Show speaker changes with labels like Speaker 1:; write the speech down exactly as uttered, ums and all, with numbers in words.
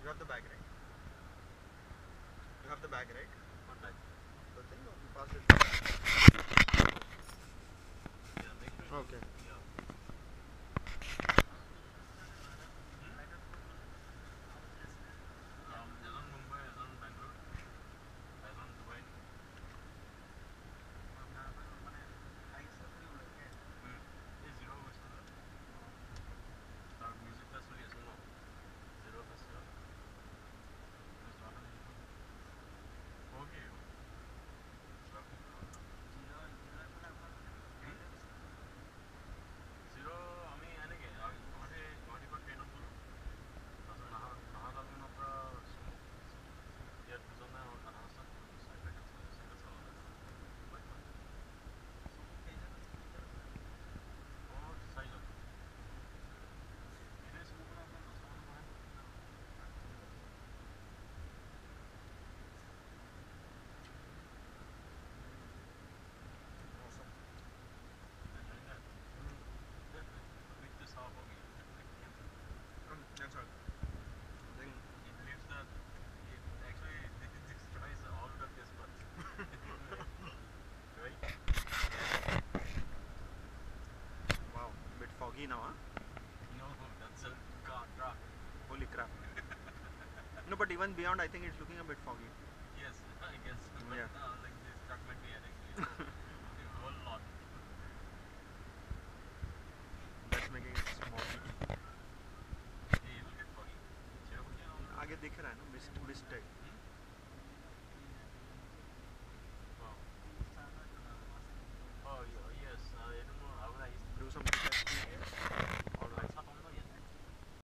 Speaker 1: You have the bag, right? You have the bag, right?
Speaker 2: What bag?
Speaker 1: The thing, or you passed it?
Speaker 2: Yeah, make sure you,
Speaker 1: Okay.
Speaker 2: yeah. Um, as on Mumbai, as on Bangalore, as on Dubai. Hmm. Is Zero Festival? Or music festival, yes or no? Zero Festival? It's not an issue. Okay. Zero, আমি এনেকে গুৱাহাটী গুৱাহাটীৰ পৰা ট্ৰেইনত গ'লোঁ তাৰপিছত নাহা নাহালাগুনৰ পৰা চুমু ইয়াত দুজনে আধা ৰাস্তাত চাইকেল চাইকেল চলালে বাইকখন অঁ চাৰিজন এনেই চুমুখনত আপোনাৰ দহটা মানুহ বহে
Speaker 1: Awesome.
Speaker 2: enjoying that a bit too sour for me
Speaker 1: Um, that's all. Then
Speaker 2: he believes that it actually destroys all the taste buds right
Speaker 1: wow, bit foggy now, huh?
Speaker 2: no that's a car truck
Speaker 1: Holy crap. No, but even beyond, I think it's looking a bit foggy.
Speaker 2: yes I guess but
Speaker 1: Yeah.
Speaker 2: uh, like this truck might be adding a whole lot
Speaker 1: That's making it smoggy.
Speaker 2: hey look at foggy cherry
Speaker 1: आगे दिख रहा है ना, mist mist type.